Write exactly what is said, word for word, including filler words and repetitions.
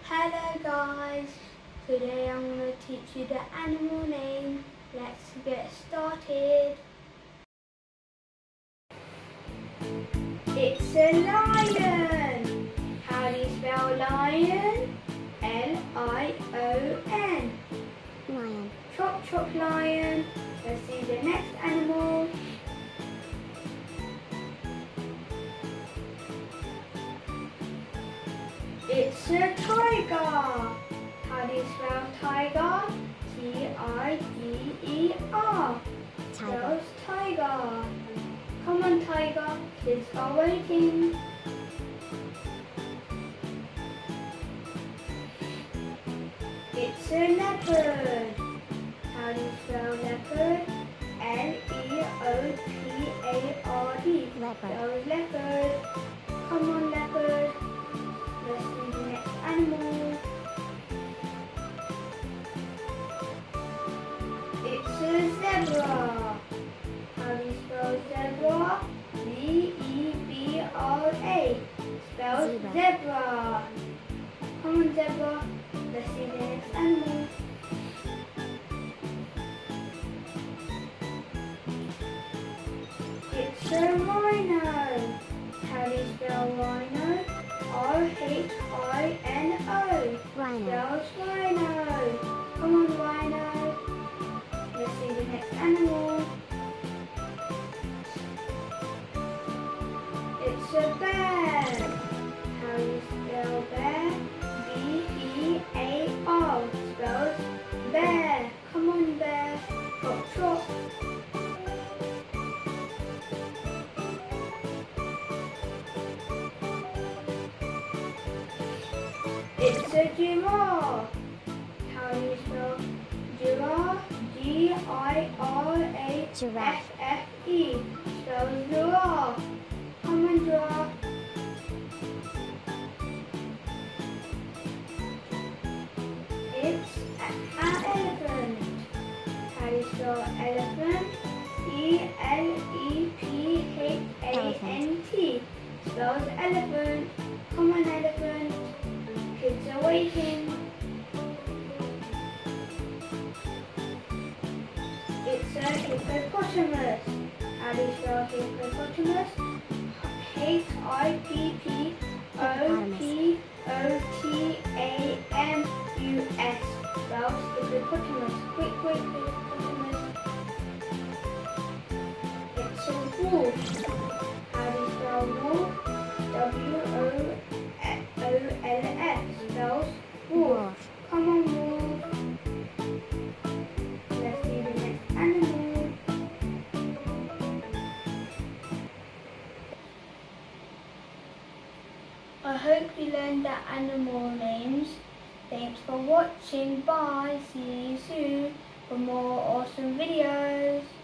Hello guys, today I'm going to teach you the animal name. Let's get started. It's a lion. How do you spell lion? L I O N. Lion. Chop chop lion. Let's see the next animal. It's a tiger. How do you spell tiger? T I G E R. Spells tiger. Come on tiger, kids are waiting. It's a leopard. How do you spell leopard? L E O P A R D. Leopard. Spells leopard. Come on leopard. Let's see the next animal. It's a zebra. How do you spell zebra? Z E B R A. Spells Zebra. zebra. Come on zebra. Let's see the next animal. It's a rhino. How do you spell rhino? R H I N O. Rhino. Spells rhino. Come on rhino. Let's see the next animal. It's a bear. How do you spell bear? B E A R. Spells bear. Come on bear. Chop chop. It's a giraffe. How do you spell giraffe? G I R A F F E. Spells giraffe. Come on giraffe. It's an elephant. How do you spell elephant? E L E P H A N T. Spells elephant. Come on elephant. Kids are waiting. It's a hippopotamus. How do you spell hippopotamus? H I P P O P O T A M U S. Spells hippopotamus. Quick, quick, hippopotamus. It's a wolf. How do you spell wolf? W O O L F. Spells wolf. Come on, wolf. Let's see the next animal. I hope you learned the animal names. Thanks for watching. Bye. See you soon for more awesome videos.